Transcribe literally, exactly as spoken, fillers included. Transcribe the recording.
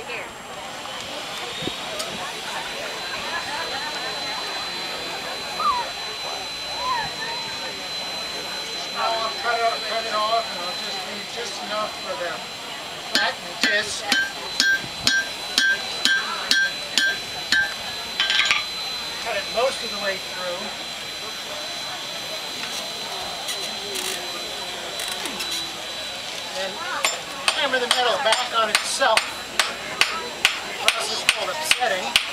Take care. Now I'll cut it, cut it off and I'll just leave just enough for the flattened disc. Cut it most of the way through. And hammer the metal back on itself. The process is called upsetting.